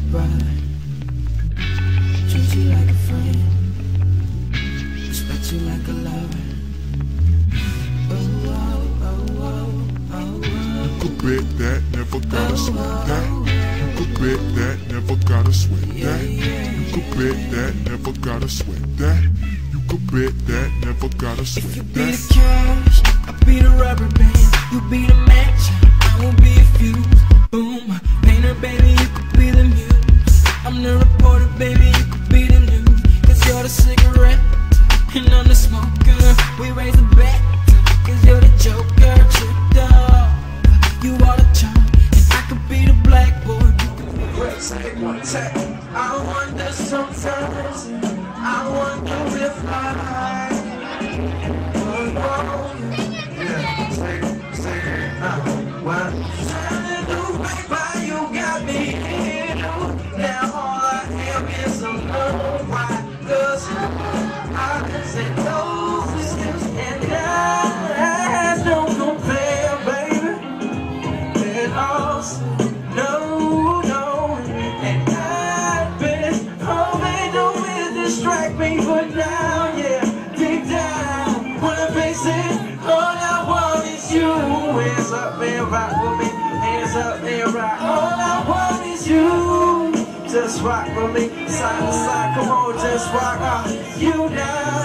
brother, treat you like a friend, respect you like a lover. You could bet that, never gotta sweat that. You could bet that, never gotta sweat that. You could bet that, never gotta sweat that. You could bet that, never gotta sweat that. If you be the cash, I'll be the rubber band. You be the match, I will be a fuse. Boom, painter, baby, you could be the muse. I'm the reporter, baby, you could be the news. Cause you're the cigarette, and I'm the smoker. We raise the bet, cause you're the joker. Tricked up, you are the charm, and I could be the blackboard. You could be the Say one take. I wonder sometimes, I wonder if I would wrong. Yeah, say what? Shining through paper, you got me here. Now all I am is alone. Why? Cause I said those issues and I don't compare, baby. And also, no. Distract me, but now, yeah, deep down, when I face it, all I want is you. Hands up and rock with me, hands up and rock. All I want is you. Just rock with me, side to side, come on, just rock. You now.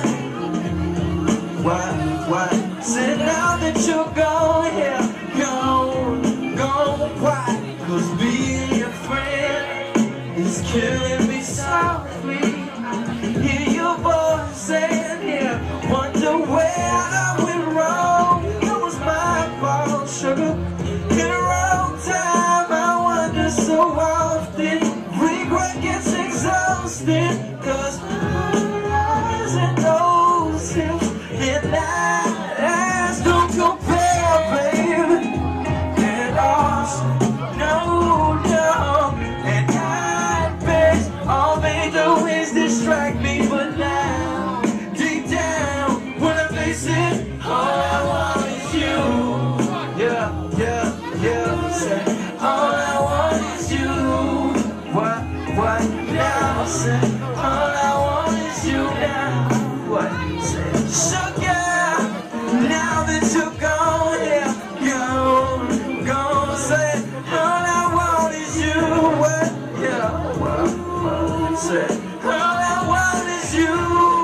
What? Sit down that you're gone, yeah, gone, why? Cause being your friend is killing me softly. Hear your voice saying here, wonder where I went wrong. It was my fault, sugar. In the wrong time, I wonder so often. Regret gets exhausted, cause eyes and those hips and eyes don't compare, baby. And also, no, and I bet all they do is distract me. But now, deep down, when I face it, all I want is you. Yeah. Say, all I want is you. What? Now, say, all I want is you now. What? Say, sugar, now that you're gone, yeah, gone, say, all I want is you. What? Yeah, what? Say, all I want is you.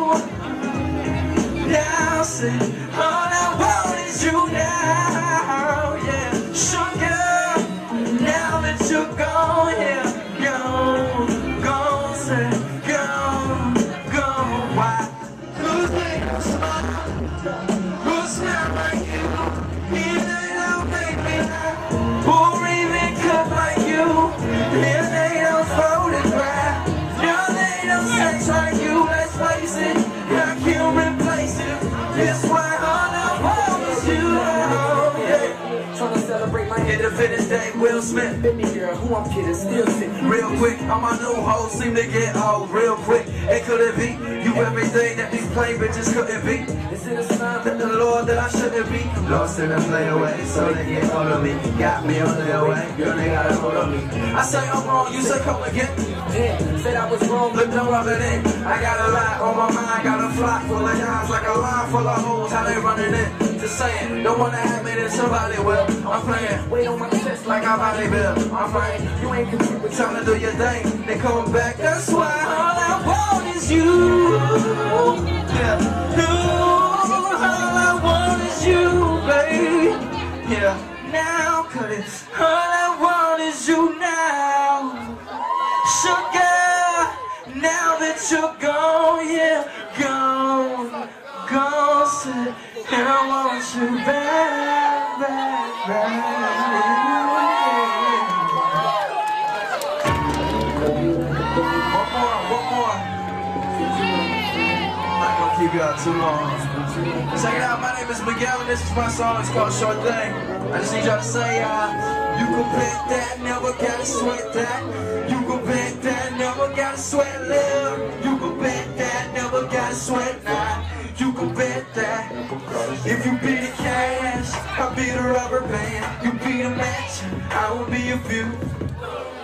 Now, say, all I want is you now. Yeah, sugar, now that you're gone, yeah, gone, say, gone. Why? Who's making smile? Who's smile like you? It ain't no baby like, or even cut like you. It ain't no photograph. Sex like you, let's face it, I can't replace it. It's why all I want is you. Yeah. trying to celebrate my Independence Day, Will Smith. baby girl, who I'm kidding, still sick. Real quick, all my new hoes seem to get old real quick. It couldn't be you everything that these plain bitches couldn't be. Is it a sign That the Lord that I shouldn't be lost in a play away, so they get hold of me. Got me on their way, girl, they got a hold of me. I say I'm wrong, you say come again. Yeah, said I was wrong, Look, don't rub it in. I got a lot on my mind, got a flock full of guys, like a line full of hoes, how they running in. Just saying, don't wanna have me, then somebody will. I'm playing, wait on my chest like I body build. I'm playing, you ain't compete with trying to do your thing, then come back. That's why all I want is you. Yeah, all I want is you, baby. Yeah, now, cut it. All I want is you now. Sugar, now that you're gone, yeah, gone, say, and I want you back. One more. I'm not gonna keep you out too long. Check it out, my name is Miguel, and this is my song, it's called Short Thing. I just need y'all to say, you can bet that, never gotta sweat that. You can bet that, never gotta sweat love. You can bet that, never gotta sweat now. You can bet that. If you be the cash, I'll be the rubber band. You be the match, I will be a few.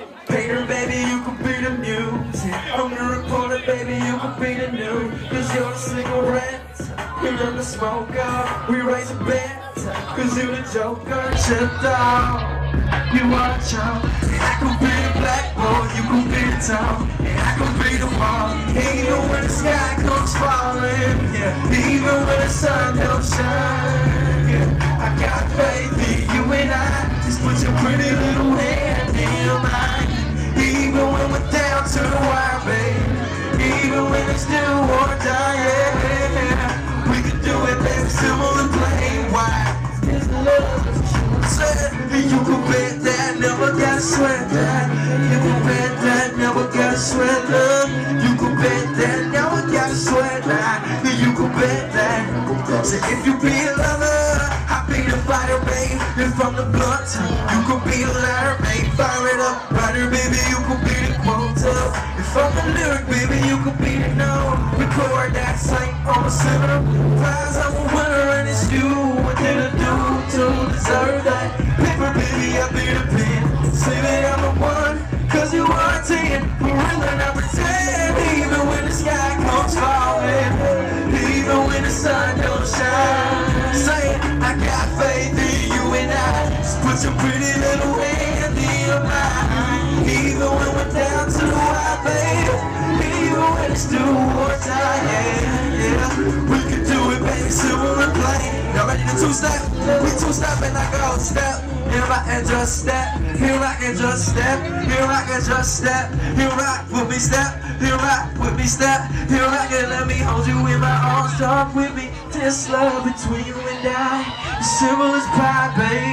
painter, baby, you could be the muse. I'm the reporter, baby, you could be the news. Cause you're the cigarette, and I'm the smoker. We raise a bet, cause you're the joker. Chipped out, you are a chump. And I could be the black boy, you could be the town. And I could be the mom, even when the sky comes falling. Yeah, even when the sun don't shine. Yeah, I got faith in you and I. Just put your pretty little hand in mine. Even when we're down to the wire, baby. Even when it's do or die, yeah. We can do it, baby, simple and plain. Why? It's love. You can bet that, never gotta sweat that. You can bet that, never gotta sweat love. You can bet that, never gotta sweat that. You can bet that. So if you be a lover, I'll be the fighter, babe. And from the blunt, you could be a lighter, babe. Fire it up, writer, baby, you could be the quota. And from the lyric, baby, you could be the note. Record that sing on the center. Prize, I'm a winner, and it's you. What did I do to deserve that? Paper, baby, I be the pen. Say that I'm the one, cause you are 10. For real and I pretend. Even when the sky comes falling, even when the sun don't shine. Say, I got faith in you and I. Just put your pretty little hand in mine. Even when we're down to the wire, baby. Even when it's do or die, yeah. We can do it, baby, simple and plain. Y'all ready to two-step? We two-step and I go step. Here I and just step. Here I and just step. Here I and just step. Here rock with me step. Here rock with me step. Here rock and let me hold you in my arms. Talk with me. This love between you and I. Simple as pie,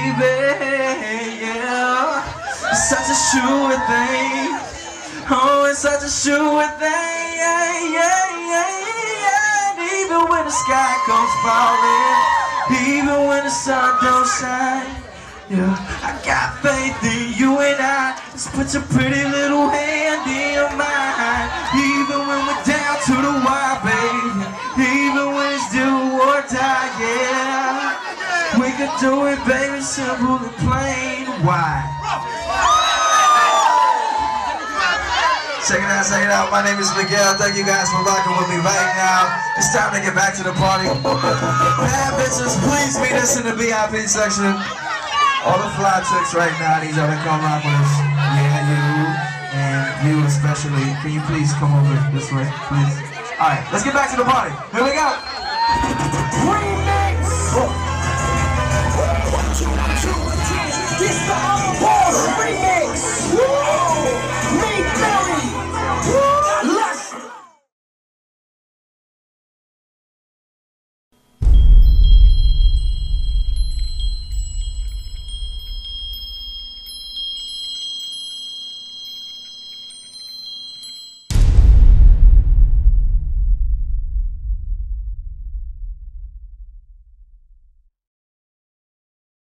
baby. Yeah. It's such a sure thing. Oh, it's such a sure thing. And even when the sky comes falling, even when the sun don't shine, yeah, I got faith in you and I. Just put your pretty little hand in mine. Even when we're down to the wire, baby. Even when it's do or die, yeah. We can do it, baby, simple and plain. Why? Check it out. My name is Miguel. Thank you guys for rocking with me right now. It's time to get back to the party. Bad bitches, please meet us in the VIP section. All the fly chicks right now, these are to come rock with us. Yeah, you. And you especially. Can you please come over this way, please? Alright, let's get back to the party. Here we go. Remix! 1, 2, 1, 2.